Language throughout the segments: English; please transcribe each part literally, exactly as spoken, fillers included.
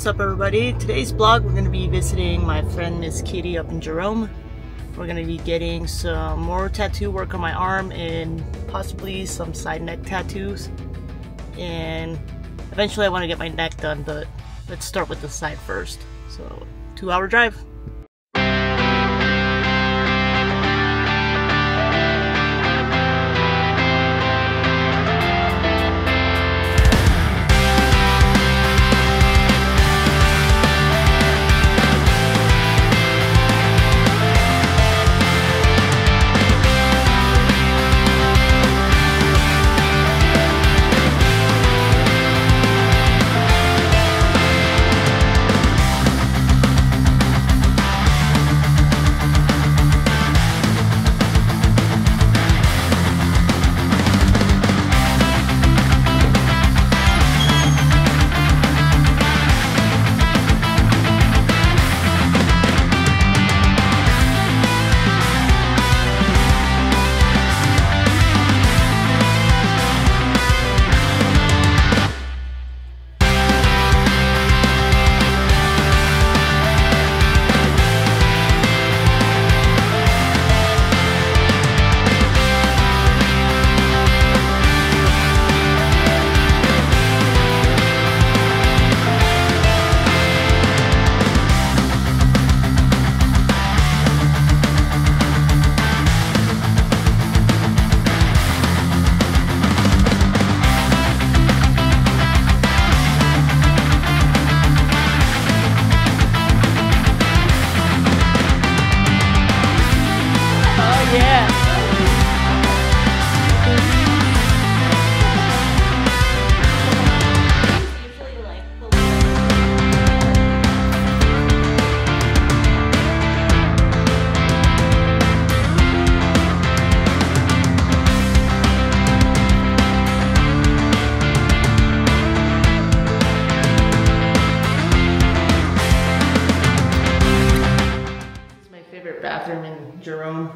up, everybody? Today's vlog, we're going to be visiting my friend Miss Kitty up in Jerome. We're going to be getting some more tattoo work on my arm and possibly some side neck tattoos. And eventually I want to get my neck done, but let's start with the side first. So, two hour drive. Bathroom in Jerome.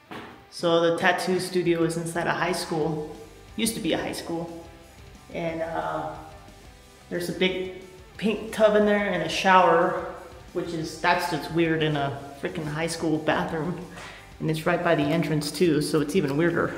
So the tattoo studio is inside a high school. Used to be a high school. And uh, there's a big pink tub in there and a shower, which is, that's just weird in a freaking high school bathroom. And it's right by the entrance too, so it's even weirder.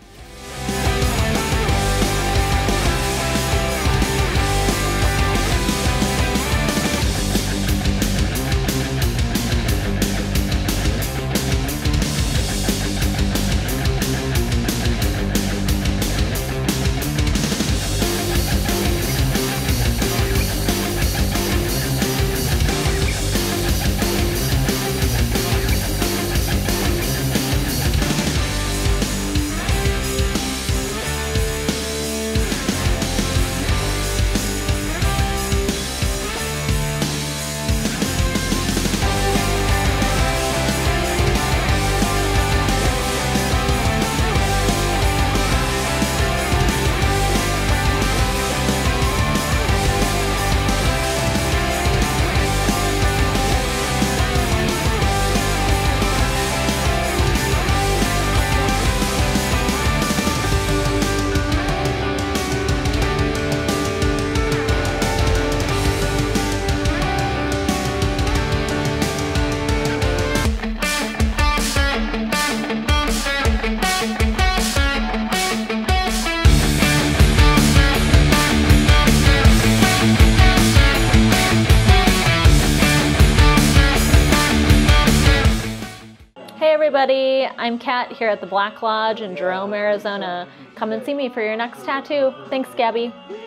Everybody, I'm Kat here at the Black Lodge in Jerome, Arizona. Come and see me for your next tattoo. Thanks, Gabby.